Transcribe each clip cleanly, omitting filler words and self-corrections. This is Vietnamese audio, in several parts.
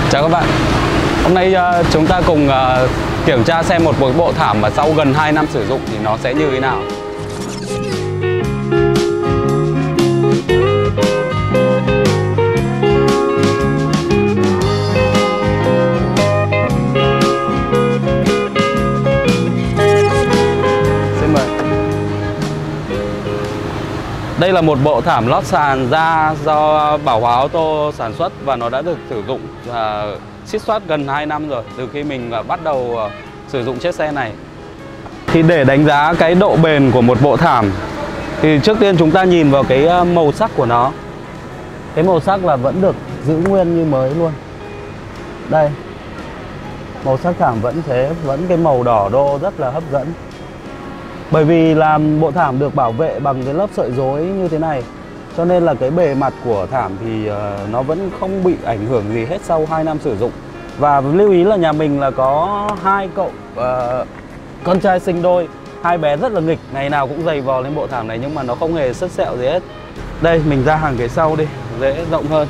Chào các bạn. Hôm nay chúng ta cùng kiểm tra xem một bộ thảm mà sau gần 2 năm sử dụng thì nó sẽ như thế nào. Xin mời. Đây là một bộ thảm lót sàn da do Bảo Hòa Auto sản xuất và nó đã được sử dụng xít xoát gần 2 năm rồi, từ khi mình bắt đầu sử dụng chiếc xe này. Thì để đánh giá cái độ bền của một bộ thảm thì trước tiên chúng ta nhìn vào cái màu sắc của nó. Cái màu sắc là vẫn được giữ nguyên như mới luôn. Đây, màu sắc thảm vẫn thế, vẫn cái màu đỏ đô rất là hấp dẫn. Bởi vì là bộ thảm được bảo vệ bằng cái lớp sợi rối như thế này, cho nên là cái bề mặt của thảm thì nó vẫn không bị ảnh hưởng gì hết sau 2 năm sử dụng. Và lưu ý là nhà mình là có 2 cậu con trai sinh đôi, 2 bé rất là nghịch, ngày nào cũng giày vò lên bộ thảm này nhưng mà nó không hề sứt sẹo gì hết. Đây, mình ra hàng ghế sau đi, dễ rộng hơn.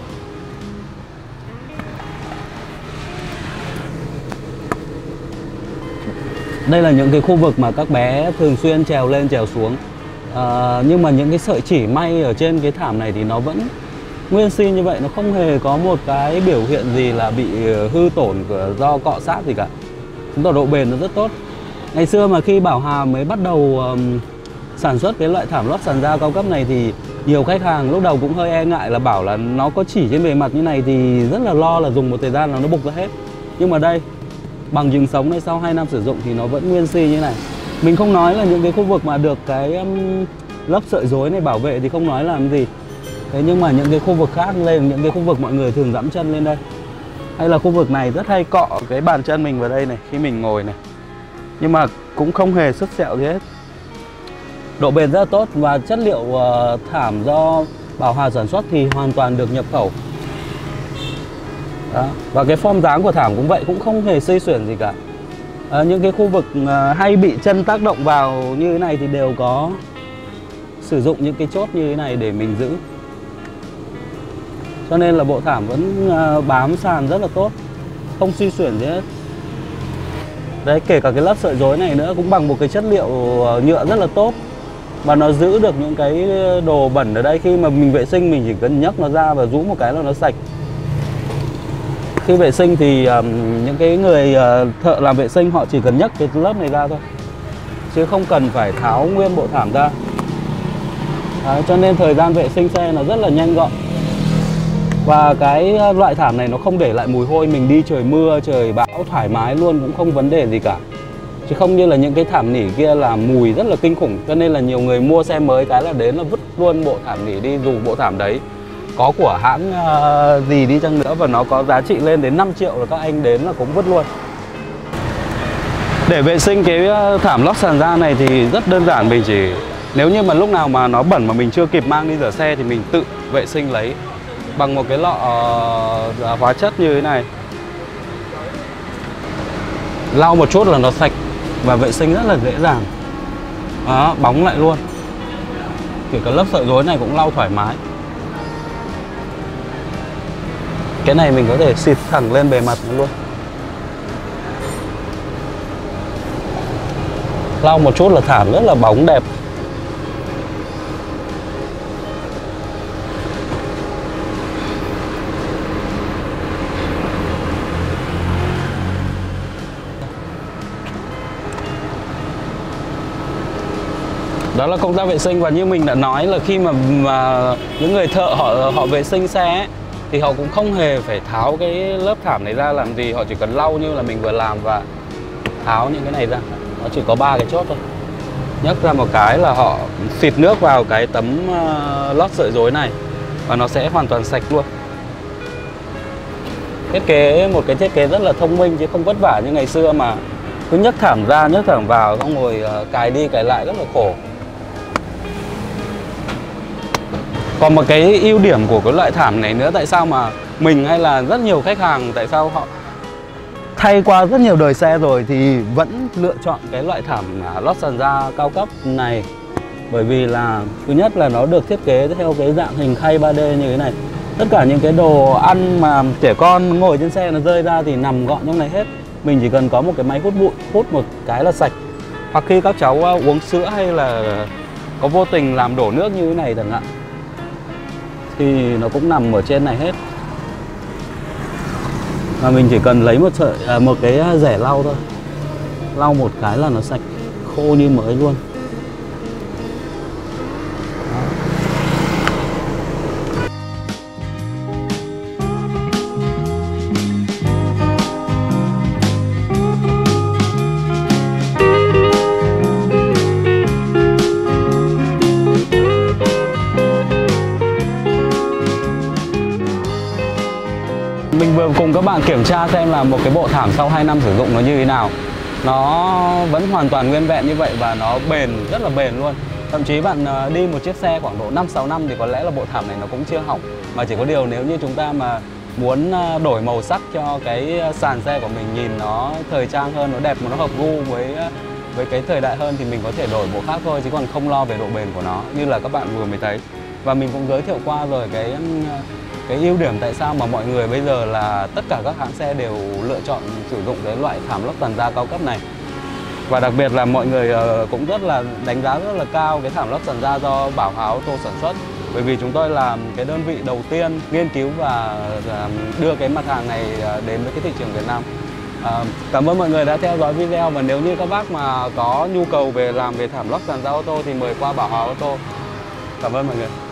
Đây là những cái khu vực mà các bé thường xuyên trèo lên trèo xuống. Nhưng mà những cái sợi chỉ may ở trên cái thảm này thì nó vẫn nguyên si như vậy, nó không hề có một cái biểu hiện gì là bị hư tổn do cọ sát gì cả. Chứng tỏ độ bền nó rất tốt. Ngày xưa mà khi Bảo Hà mới bắt đầu sản xuất cái loại thảm lót sàn da cao cấp này thì nhiều khách hàng lúc đầu cũng hơi e ngại, là bảo là nó có chỉ trên bề mặt như này thì rất là lo là dùng một thời gian là nó bục ra hết. Nhưng mà đây, bằng chứng sống này, sau 2 năm sử dụng thì nó vẫn nguyên si như này. Mình không nói là những cái khu vực mà được cái lớp sợi rối này bảo vệ thì không nói làm gì. Thế nhưng mà những cái khu vực khác lên, những cái khu vực mọi người thường dẫm chân lên đây, hay là khu vực này rất hay cọ cái bàn chân mình vào đây này khi mình ngồi này, nhưng mà cũng không hề sứt sẹo gì hết. Độ bền rất là tốt và chất liệu thảm do Bảo Hòa sản xuất thì hoàn toàn được nhập khẩu. Đó. Và cái form dáng của thảm cũng vậy, cũng không hề xê xuyển gì cả. Những cái khu vực hay bị chân tác động vào như thế này thì đều có sử dụng những cái chốt như thế này để mình giữ. Cho nên là bộ thảm vẫn bám sàn rất là tốt, không suy xuyển gì hết. Đấy, kể cả cái lớp sợi rối này nữa cũng bằng một cái chất liệu nhựa rất là tốt. Và nó giữ được những cái đồ bẩn ở đây, khi mà mình vệ sinh mình chỉ cần nhấc nó ra và rũ một cái là nó sạch. Khi vệ sinh thì những cái người thợ làm vệ sinh họ chỉ cần nhấc cái lớp này ra thôi, chứ không cần phải tháo nguyên bộ thảm ra. Đấy, cho nên thời gian vệ sinh xe nó rất là nhanh gọn. Và cái loại thảm này nó không để lại mùi hôi, mình đi trời mưa, trời bão thoải mái luôn, cũng không vấn đề gì cả. Chứ không như là những cái thảm nỉ kia là mùi rất là kinh khủng. Cho nên là nhiều người mua xe mới cái là đến là vứt luôn bộ thảm nỉ đi, dù bộ thảm đấy có của hãng gì đi chăng nữa và nó có giá trị lên đến 5 triệu là các anh đến là cũng vứt luôn. Để vệ sinh cái thảm lót sàn da này thì rất đơn giản, mình chỉ nếu như mà lúc nào mà nó bẩn mà mình chưa kịp mang đi rửa xe thì mình tự vệ sinh lấy bằng một cái lọ hóa chất như thế này. Lau một chút là nó sạch và vệ sinh rất là dễ dàng. Đó, bóng lại luôn. Kể cả lớp sợi rối này cũng lau thoải mái. Cái này mình có thể xịt thẳng lên bề mặt luôn. Lau một chút là thảm rất là bóng đẹp. Đó là công tác vệ sinh. Và như mình đã nói là khi mà những người thợ họ vệ sinh xe ấy, thì họ cũng không hề phải tháo cái lớp thảm này ra làm gì. Họ chỉ cần lau như là mình vừa làm và tháo những cái này ra. Nó chỉ có 3 cái chốt thôi. Nhấc ra một cái là họ xịt nước vào cái tấm lót sợi rối này và nó sẽ hoàn toàn sạch luôn. Thiết kế một cái thiết kế rất là thông minh chứ không vất vả như ngày xưa mà cứ nhấc thảm ra, nhấc thảm vào, xong rồi cài đi cài lại rất là khổ. Còn một cái ưu điểm của cái loại thảm này nữa, tại sao mà mình hay là rất nhiều khách hàng, tại sao họ thay qua rất nhiều đời xe rồi thì vẫn lựa chọn cái loại thảm lót sàn da cao cấp này? Bởi vì là thứ nhất là nó được thiết kế theo cái dạng hình khay 3D như thế này. Tất cả những cái đồ ăn mà trẻ con ngồi trên xe nó rơi ra thì nằm gọn trong này hết. Mình chỉ cần có một cái máy hút bụi, hút một cái là sạch. Hoặc khi các cháu uống sữa hay là có vô tình làm đổ nước như thế này chẳng hạn, thì nó cũng nằm ở trên này hết. Và mình chỉ cần lấy một cái rẻ lau thôi, lau một cái là nó sạch, khô như mới luôn. Mình vừa cùng các bạn kiểm tra xem là một cái bộ thảm sau 2 năm sử dụng nó như thế nào. Nó vẫn hoàn toàn nguyên vẹn như vậy và nó bền, rất là bền luôn. Thậm chí bạn đi một chiếc xe khoảng độ 5-6 năm thì có lẽ là bộ thảm này nó cũng chưa hỏng. Mà chỉ có điều nếu như chúng ta mà muốn đổi màu sắc cho cái sàn xe của mình nhìn nó thời trang hơn, nó đẹp mà nó hợp gu với cái thời đại hơn thì mình có thể đổi bộ khác thôi, chứ còn không lo về độ bền của nó như là các bạn vừa mới thấy. Và mình cũng giới thiệu qua rồi cái ưu điểm tại sao mà mọi người bây giờ là tất cả các hãng xe đều lựa chọn sử dụng cái loại thảm lót toàn da cao cấp này. Và đặc biệt là mọi người cũng rất là đánh giá rất là cao cái thảm lót toàn da do Bảo Hà Auto sản xuất. Bởi vì chúng tôi là cái đơn vị đầu tiên nghiên cứu và đưa cái mặt hàng này đến với cái thị trường Việt Nam. Cảm ơn mọi người đã theo dõi video, và nếu như các bác mà có nhu cầu về làm về thảm lót toàn da ô tô thì mời qua Bảo Hà Auto. Cảm ơn mọi người.